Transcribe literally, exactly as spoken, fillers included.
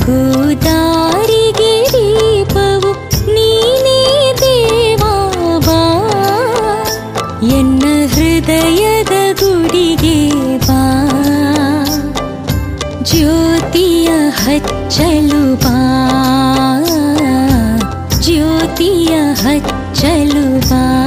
ದಾರಿಗೆ ದೀಪವು ನೀನೇ ದೇವಾ ಬಾ, ಎನ್ನ ಹೃದಯದ ಗುಡಿಗೆ ಬಾ, ಜ್ಯೋತಿಯ ಹಚ್ಚಲು ಬಾ, ಜ್ಯೋತಿಯ ಹಚ್ಚಲು ಬಾ.